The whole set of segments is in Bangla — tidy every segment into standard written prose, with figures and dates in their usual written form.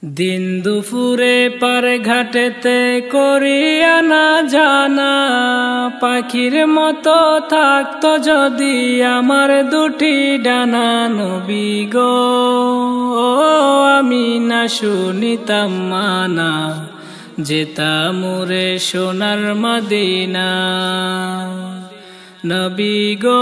দিন দুপুরে পার ঘাটেতে করিয়া না জানা পাখির মতো থাকতো যদি আমার দুটি ডানা। নবী গো আমি না শুনিতাম মানা, যেতাম রে সোনার মদিনা। নবী গো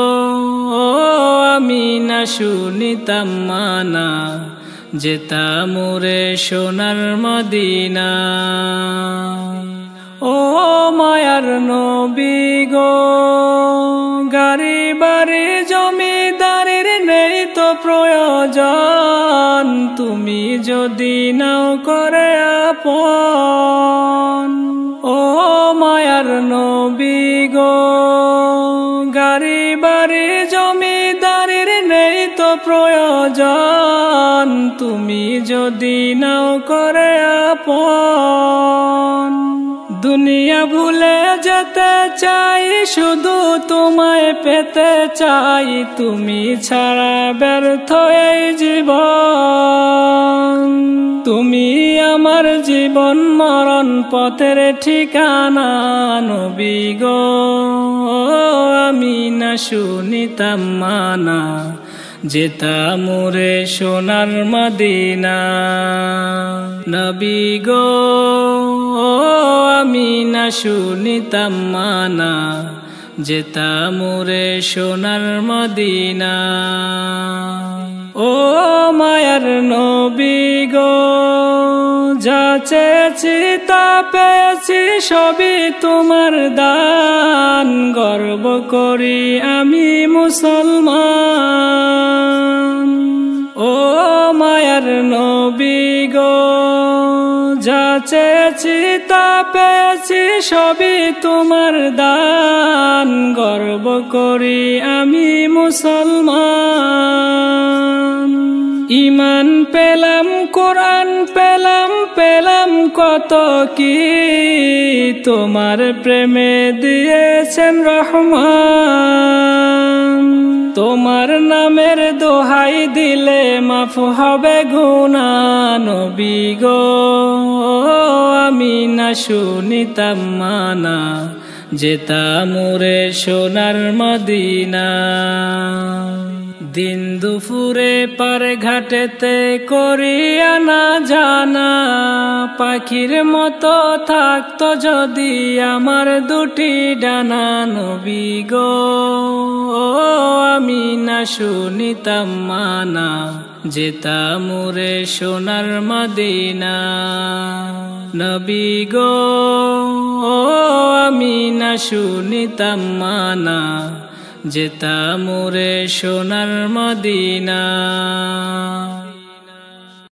আমি না শুনিতাম মানা, যেতাম রে সোনার মদিনা। ও মায়ার নবী গো গাড়ি বাড়ি জমিদারির নেই তো প্রয়োজন, তুমি যদি নাও করে আপন। ও মায়ার নবী গো গাড়ি বাড়ি জমিদারির নেই তো প্রয়োজন, তুমি যদি নাও করে আপন। দুনিয়া ভুলে যেতে চাই, শুধু তোমায় পেতে চাই, তুমি ছাড়া ব্যর্থ এই জীবন। তুমি আমার জীবন মরণ পথের ঠিকানা। নবী গো আমি না শুনিতাম মানা, যেতাম রে সোনার মদিনা। নবী গো আমি না শুনিতাম মানা, যেতাম রে সোনার মদিনা। ও মায়ার নবী গো যা চেয়েছি তা পেয়েছি, সবই তোমার দান, গর্ব করি আমি মুসলমান। ও মায়ার নবী গো যা চেয়েছি তা পেয়েছি, সবই তোমার দান, গর্ব করি আমি মুসলমান। ঈমান পেলাম, কোরআন পেলাম, পেলাম কত কি, তোমার প্রেমে দিয়েছেন রহমান। তোমার নামের দোহাই দিলে মাফ হবে গুনাহ। নবী গো আমি না শুনিতাম মানা, যেতাম রে সোনার মদিনা। দিন দুপুরে পার ঘাটেতে করিয়া না জানা পাখির মতো থাকতো যদি আমার দুটি ডানা। নবী গো আমি না শুনিতাম মানা, যেতাম রে সোনার মদিনা। নবী গো আমি না শুনিতাম মানা, যেতাম রে সোনার মদিনা।